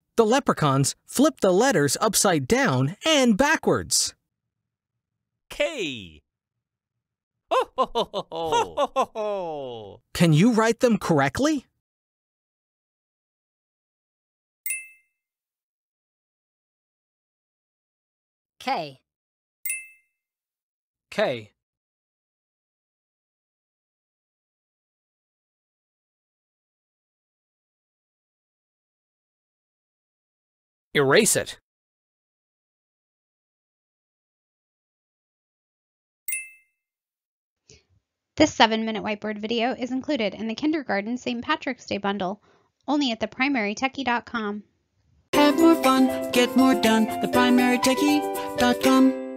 The leprechauns flip the letters upside down and backwards. K. Ho, ho, ho, ho, ho. Ho, ho, ho. Can you write them correctly? K. K. Erase it. This 7-minute whiteboard video is included in the Kindergarten St. Patrick's Day bundle, only at theprimarytechie.com. Have more fun, get more done, theprimarytechie.com.